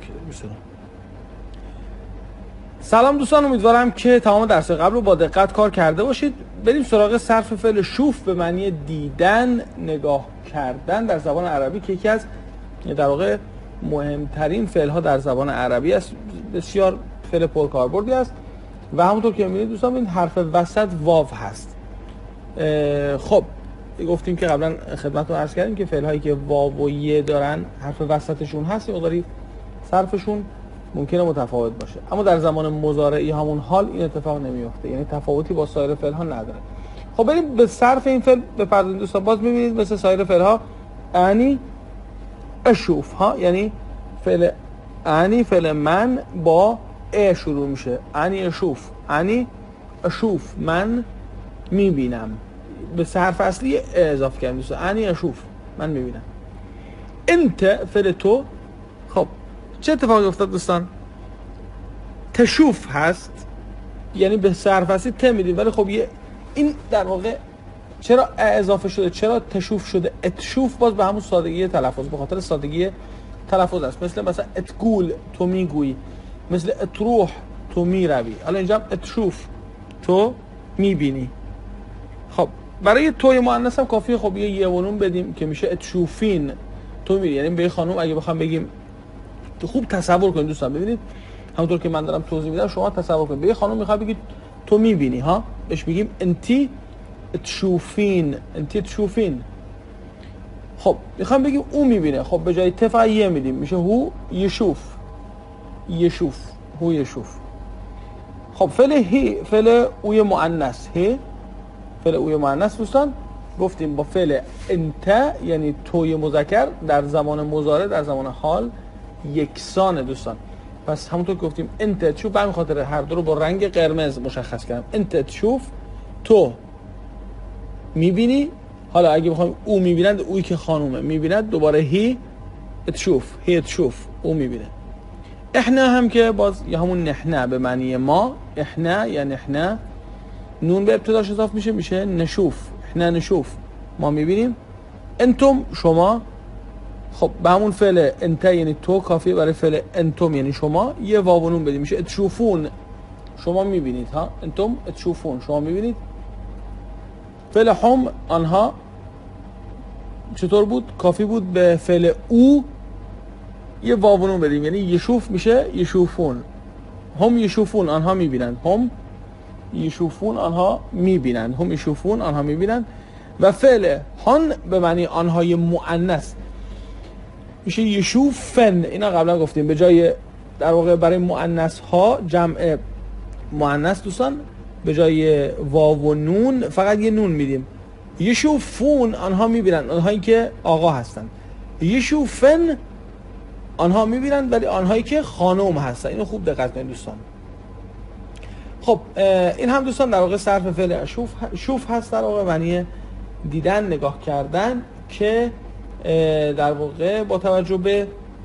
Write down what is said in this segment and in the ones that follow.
اوکی 29. سلام دوستان، امیدوارم که تمام درس قبل رو با دقت کار کرده باشید. بریم سراغ صرف فعل شوف به معنی دیدن، نگاه کردن در زبان عربی که یکی از در واقع مهمترین فعل ها در زبان عربی است. بسیار فعل پرکاربردی است و همونطور که می‌بینید دوستان این حرف وسط واو هست. خب گفتیم که قبلا خدمتتون عرض کردیم که فعل هایی که واو و ی دارن حرف وسطشون هست مقداری صرفشون ممکنه متفاوت باشه، اما در زمان مضارعی همون حال این اتفاق نمیفته، یعنی تفاوتی با سایر فعل ها نداره. خب بریم به صرف این فعل بپردازیم دوستان. باز می‌بینید مثل سایر فعل ها انی اشوف ها، یعنی فعل انی فعل من با ا شروع میشه. انی اشوف، انی اشوف من میبینم. به حرف اصلی اضافه کردیم دوستان. انی اشوف من میبینم. انت فعل تو. خب چه اتفاقی افتاد دوستان؟ تشوف هست، یعنی به حرف اصلی ت میدیم، ولی خب این در واقع چرا اضافه شده؟ چرا تشوف شده؟ اتشوف باز به همون سادگی تلفظ، به خاطر سادگی تلفظ است. مثلا اتگول تو میگویی، مثل اتروح تو میروی. حالا اینجا هم اتشوف تو میبینی. خب برای توی مؤنث هم کافیه خب یه و نون بدیم که میشه اتشوفین تو میری، یعنی به خانم اگه بخوام بگیم تو خوب تصور کنید دوستان، ببینید همونطور که من دارم توضیح میدم شما تصور کنید. به خانم میخواد بگید تو میبینی ها، بهش میگیم انتی تشوفین، انتی تشوفین. خب میخوام بگیم او میبینه، خب به جای تفع یه میدیم، میشه هو یشوف، یشوف، هو یشوف. خب فعل هی فعل اوی مؤنث، هی فعل اوی مؤنث دوستان گفتیم با فعل انت یعنی توی مذکر در زمان مضارع در زمان حال یکسانه دوستان. پس همونطور که گفتیم انت تشوف، به خاطر هر دو رو با رنگ قرمز مشخص کردم. انت تشوف تو میبینی. حالا اگه بخوایم او میبیند، اویی که خانومه میبیند، دوباره هی تشوف، هی تشوف او میبینه. احنا هم که باز یا همون نحنا به معنی ما، احنا یا نحنا نون به ابتداش اضافه میشه نشوف، احنا نشوف ما میبینیم. انتم شما. خب به همون فعل انت یعنی تو کافیه برای فعل انتم یعنی شما یه واو و نون بدیم، میشه اتشوفون شما میبینید ها، انتم اتشوفون شما میبینید. فعل هم آنها چطور بود؟ کافی بود به فعل او یه واو و نون بدیم، یعنی یشوف میشه یشوفون، هم یشوفون آنها میبینند، هم یشوفون آنها میبینند، هم یشوفون آنها میبینند. و فعل هن به معنی آنهای مؤنث میشه یشوفن. اینا قبلا گفتیم به جای در واقع برای مؤنث ها جمع مؤنث دوستان به جای واو و نون فقط یه نون میدیم. یشوفون آنها میبینن، آنهایی که آقا هستن. یشوفن آنها میبینن ولی آنهایی که خانم هستن. اینو خوب دقت کنید دوستان. خب این هم دوستان در واقع صرف فعل شوف هست، در واقع معنی دیدن، نگاه کردن، که در واقع با توجه به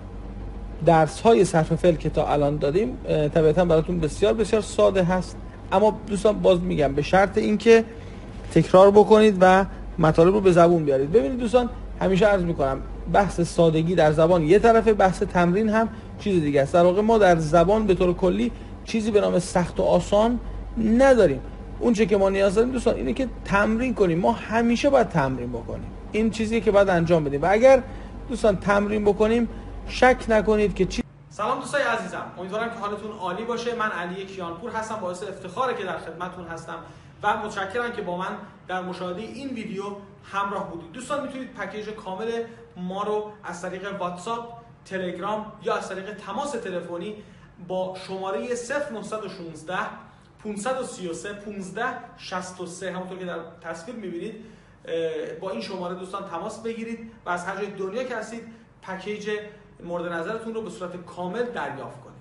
درس های صرف فعل که تا الان دادیم طبیعتا براتون بسیار بسیار ساده هست، اما دوستان باز میگم به شرط اینکه تکرار بکنید و مطالب رو به زبون بیارید. ببینید دوستان همیشه عرض میکنم بحث سادگی در زبان یه طرفه، بحث تمرین هم چیز دیگه است. در واقع ما در زبان به طور کلی چیزی به نام سخت و آسان نداریم. اون چه که ما نیاز داریم دوستان اینه که تمرین کنیم. ما همیشه باید تمرین بکنیم، این چیزیه که باید انجام بدیم و اگر دوستان تمرین بکنیم شک نکنید که سلام دوستای عزیزم، امیدوارم که حالتون عالی باشه. من علی کیانپور هستم، باعث افتخاره که در خدمتتون هستم و متشکرم که با من در مشاهده این ویدیو همراه بودید. دوستان میتونید پکیج کامل ما رو از طریق واتساپ، تلگرام یا از طریق تماس تلفنی با شماره 0916 533 1563 همونطور که در تصویر میبینید با این شماره دوستان تماس بگیرید و از هر جای دنیا که هستید پکیج مورد نظرتون رو به صورت کامل دریافت کنید.